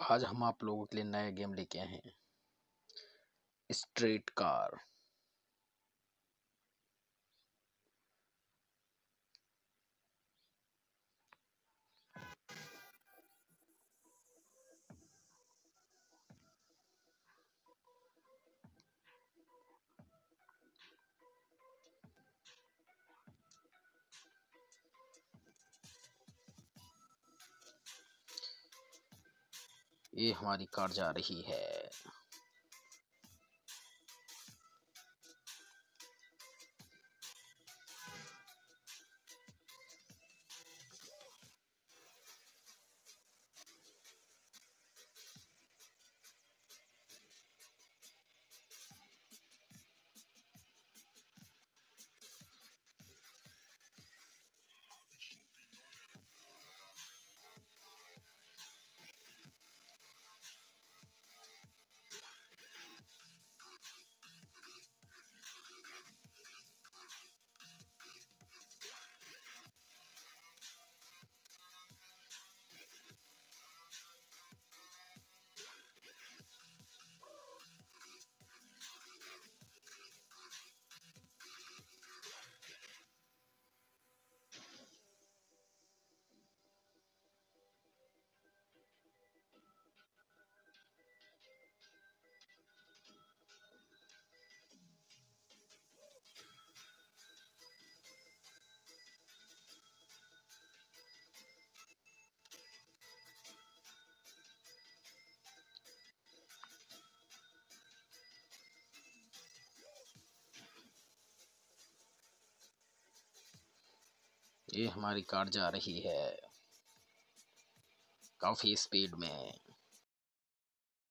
आज हम आप लोगों के लिए नया गेम लेके आए हैं, स्ट्रीट कार। ये हमारी कार जा रही है। ये हमारी कार जा रही है काफी स्पीड में।